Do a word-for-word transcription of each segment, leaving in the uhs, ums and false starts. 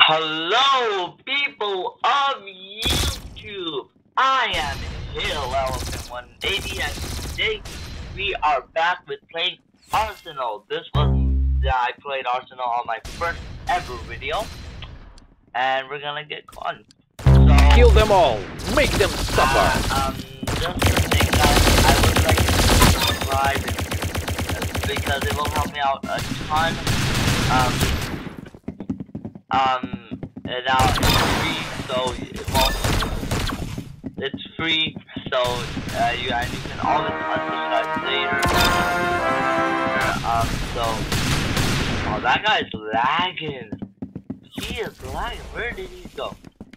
Hello, people of YouTube. I am Hill Elephant one eighty, and today we are back with playing Arsenal. This was yeah, I played Arsenal on my first ever video, and we're gonna get fun. So kill them all, make them suffer. Uh, um, just the thing that I would like to subscribe because it will help me out a ton. Um. Um, and now it's free, so it won't, it's free, so, uh, you, and you can always unsubscribe later, um, so, oh, that guy's lagging, he is lagging, where did he go?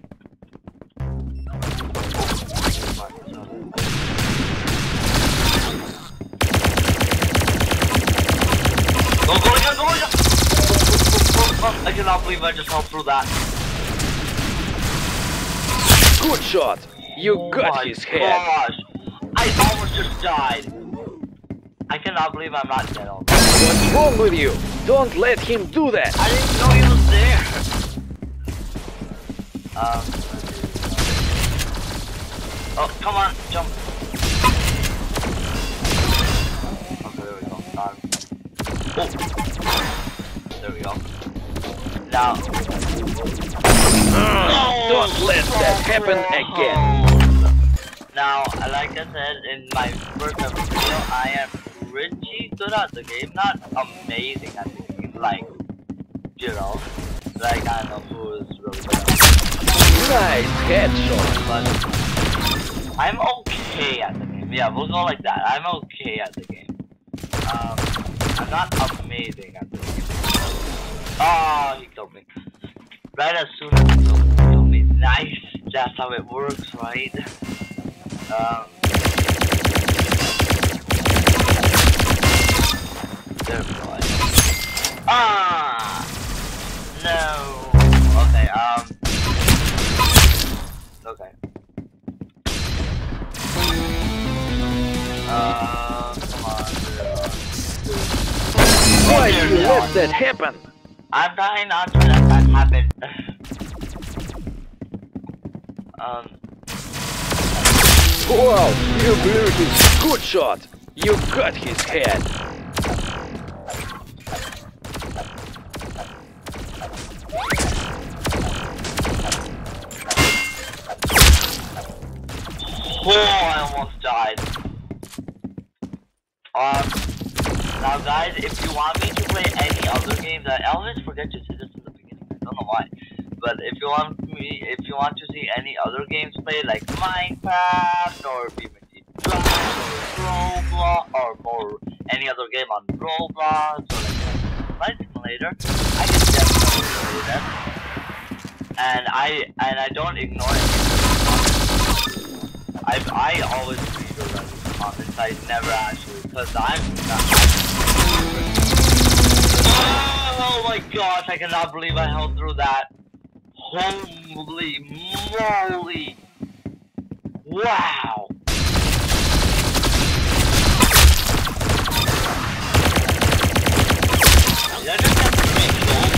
Go, go, go, go, go! Oh, I cannot believe I just held through that. Good shot! You Oh got my his head! Gosh. I almost just died. I cannot believe I'm not dead already. What's wrong with you? Don't let him do that! I didn't know he was there. Um. Oh, come on, jump. Okay, there we go. Got him. Oh. There we go. Now, uh, don't let that happen again. Now, like I said in my first ever video, I am pretty good at the game. Not amazing at the game, like, you know, like I know who is really good at the game. Nice headshot. But I'm okay at the game. Yeah, we'll go like that. I'm okay at the game. Um, I'm not amazing at the game. Oh, he killed me. Right as soon as he killed me, killed me. Nice. That's how it works, right? Um. There we go. Ah! No. Okay, um. Okay. Uh, come on. Why did you let that happen? I'm trying not to let that happen. um. Wow, you blew his good shot. You got his head. Oh, I almost died. Um. Now, guys, if you want me to play any other games, I always forget to say this in the beginning. I don't know why, but if you want me, if you want to see any other games played, like Minecraft or B M T Drive or Roblox or more any other game on Roblox or like Flight Simulator, I can definitely play them. And I and I don't ignore it. I I always read or read the comments. I never actually, because I'm not. Oh my gosh, I cannot believe I held through that. Holy moly. Wow. Did I just have three kills?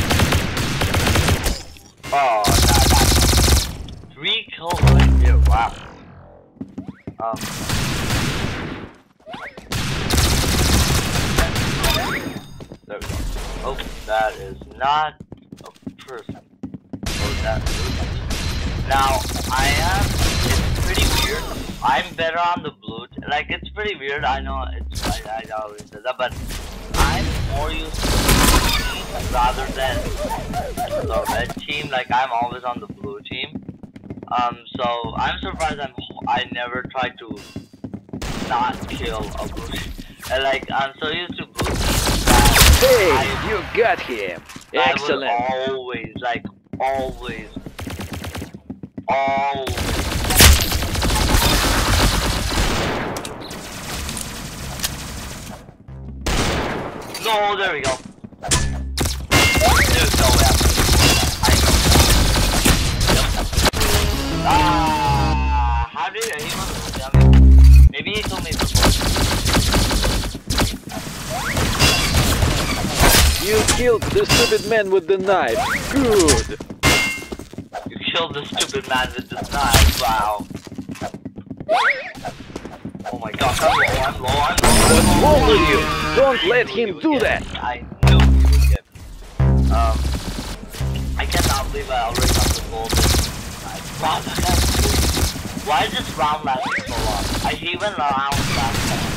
Oh, that, that's three kills right here, wow. Um. There we go. Oh, that is not a person. Oh, that is. Now, I am, it's pretty weird. I'm better on the blue, like, it's pretty weird. I know it's, I, I always say that, but I'm more used to the blue team rather than the red team. Like, I'm always on the blue team. Um, so I'm surprised I'm, I never tried to not kill a blue team. Like, I'm so used to blue team. Hey, I, you got him. Excellent. I would always, like, always, always. No, there we go. There's no way I'm gonna do that. I know. Yep. Ah, how did he? He wasn't dummy. Maybe he told me before. You killed the stupid man with the knife. Good. killed the stupid man with this knife. Wow. Oh my god, I'm low, I'm low, I'm low. What's wrong with you? Don't let him do that. I knew he would get me. Um, I cannot believe I already got the golden knife. Wow, that guy's cool. Why is this round lasting so long? I hate when rounds last so long.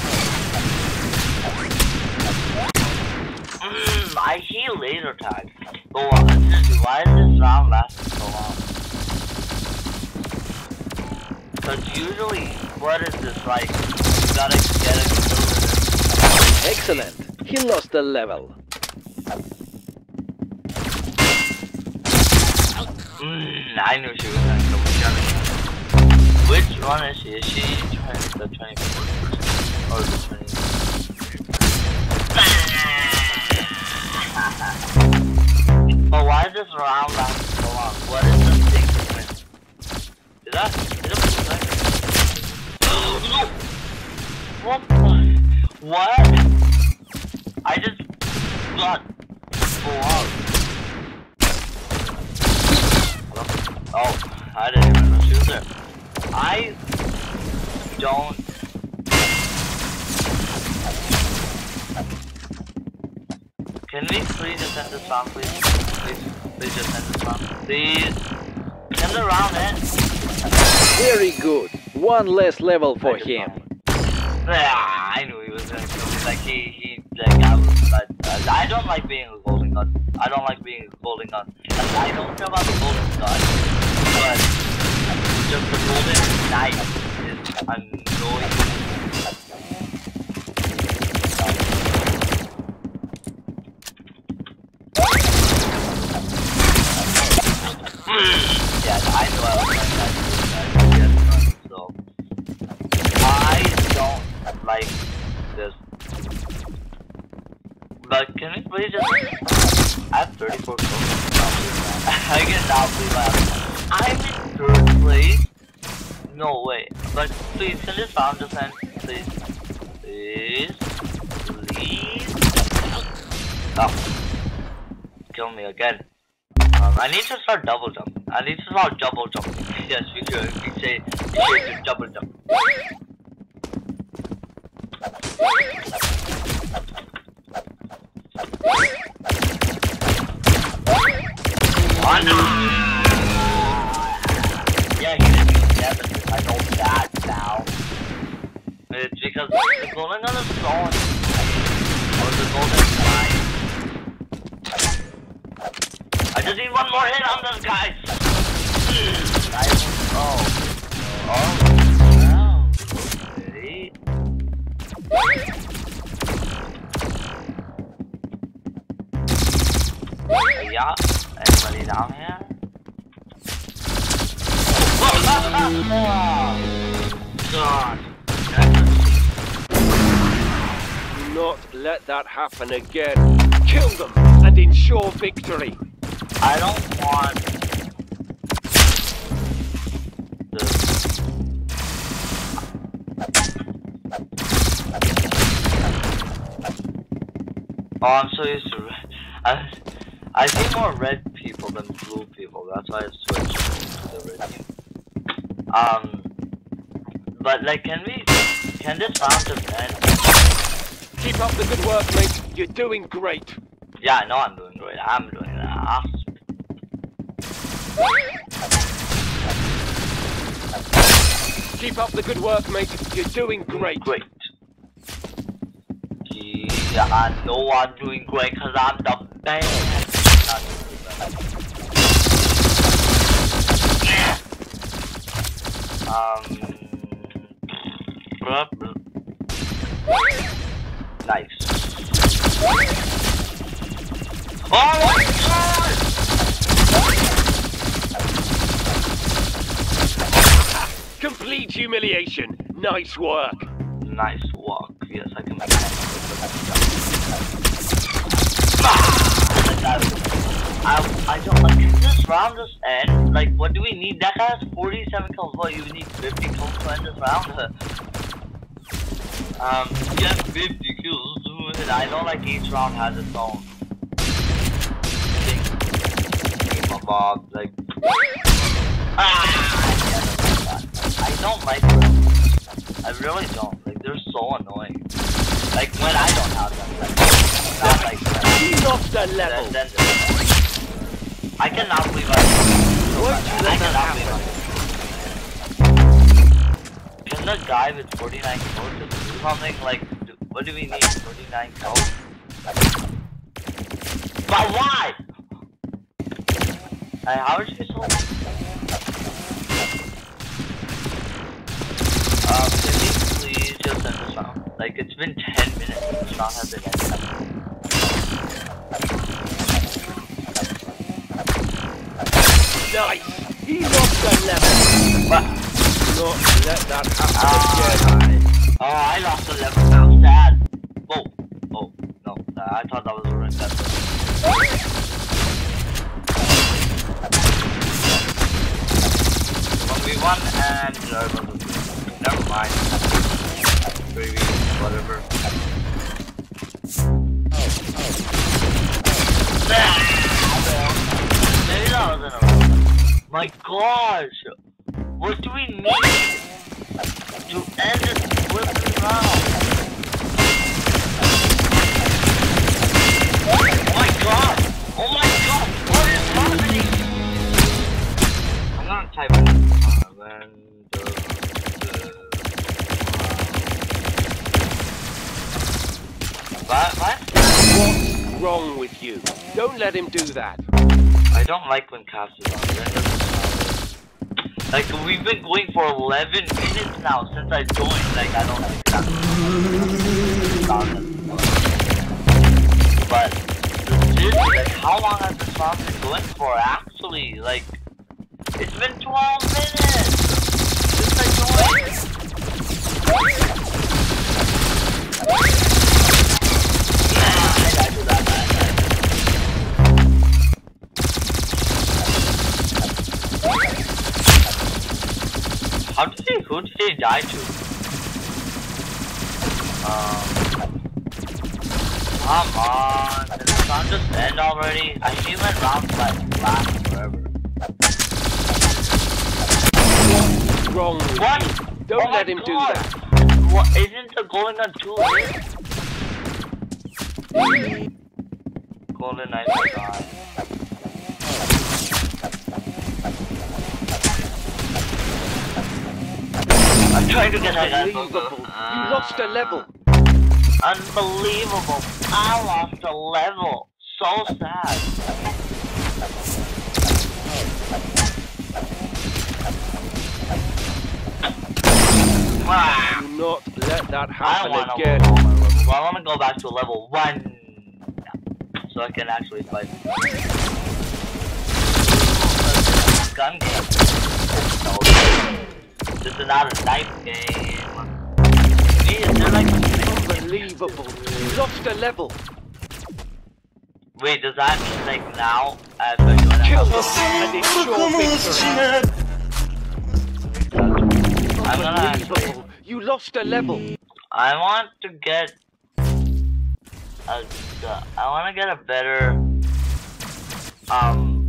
Mmm, I hate laser tag. But uh, seriously, why is this round lasting so long? Because usually, what is this like? You gotta get a kill with it. Excellent. He lost the level. Mmm, I knew she was gonna kill me. Which one is she? Is she twenty, the twenty-fourth or the twenty? But why is this round lasting so long? What is the thing to win? Is that? Is it like? No! What the? What? I just got blocked. Oh, I didn't even know she was there. I don't. Can we please just end this round, please? Please, please just end this round. Please. End the round, end. Very good. One less level for him. Yeah, I knew he was gonna kill me. Like he, he, like I was. Like, I don't like being a golden gun. I don't like being a golden gun. Like, I don't care about the golden gun, but just the golden knife is annoying. Yeah, I knew I was like that. So I don't like this. But can we please just? I have thirty-four kills. I cannot believe I have. I'm in third place. No way. But please, can this round just end? Please, please, please. Oh, kill me again. Um, I need to start double jumping. I need to start double jumping. Yes, we should. We say we should double jump. Oh no! Yeah, he didn't use seven. I know that now. It's because the golden gun is gone. Or the golden knife. I just need one more hit on this guy. I oh. Oh no. Ready? Yeah. Anybody down here? God. Do not let that happen again. Kill them and ensure victory. I don't want this. Oh, I'm so used to red. I, I see more red people than blue people. That's why I switched to the red team. Um, but like, can we? Can this round just end? Keep up the good work, mate. You're doing great. Yeah, I know I'm doing great. I'm doing it. Awesome. Keep up the good work, mate. You're doing great. Great. Yeah, I know I'm doing great because I'm the best. Um. Nice. Oh my god! Complete humiliation. Nice work. Nice walk. Yes, I can make that. I, I don't like, can this round just end? Like, what do we need? That guy has forty-seven kills. What, you need fifty kills to end this round? um, you have fifty kills. And I know, like, each round has its own thing. Game of Bob, like. Ah, I don't like them. I really don't. Like, they're so annoying. Like, when I don't have them. Like, not like that. He lost a level. Then, then I cannot believe I I cannot believe I Can the guy with forty-nine kills just do something? Like, do, what do we need? forty-nine kills? But why? Like, how is she so... Um, can you please just end this round? Like, it's been ten minutes and this round hasn't ended. Nice! He lost a level! What? Not let that happen Ah, again. nice. Oh, I lost a level now, sad. Whoa. Oh, no, I thought that was a red level. one v one and uh, never mind. Maybe whatever. Maybe that wasn't a real. My gosh! What do we need to end this flipping round? Oh my god! Oh my god! What is happening? I'm gonna type in What? What? What's wrong with you? Don't let him do that. I don't like when Cass is on. Like, we've been going for eleven minutes now since I joined. Like, I don't like that. But, seriously, like, how long has this round been going for, actually? Like, it's been twelve minutes since I joined. How did he, who did he die to? Um, come on, did the round just end already? I feel like rounds like last forever. What's wrong with What? you? Don't Oh let him God. do that. What, isn't the golden gun two hits? Golden knife die. I'm trying to get that guy. Unbelievable. You lost a level. Unbelievable. I lost a level. So sad. Wow. Do not let that I happen want to again. well, I want to go back to level one. So I can actually fight. Gun game. No. This is not a knife game. Me, is there like a Unbelievable. You lost a level. Wait, does that mean like now as we're doing Kill it? them and ensure victory. I'm gonna actually, Unbelievable. You lost a level. I want to get a, I want to get a better, um,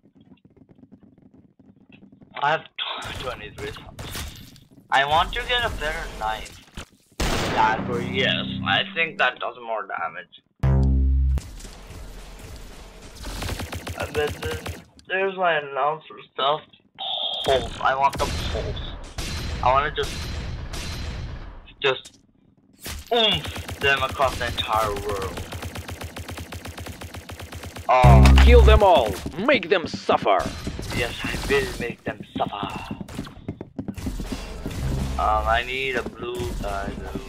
I have twenty-three. I want to get a better knife. Dagger, yes. I think that does more damage. And then, then there's my announcer stuff. Pulse. I want the pulse. I want to just, just oomph them across the entire world. Oh. Kill them all. Make them suffer. Yes, I will make them suffer. Um, I need a blue guy though.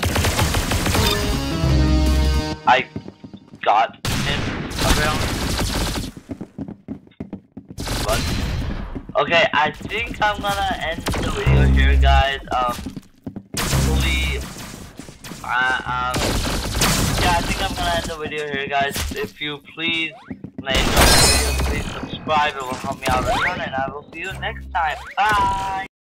I got him around. What? Okay, I think I'm gonna end the video here, guys. Um, hopefully, uh, um, yeah, I think I'm gonna end the video here, guys. If you please like the video, please subscribe. It will help me out a ton, and I will see you next time. Bye.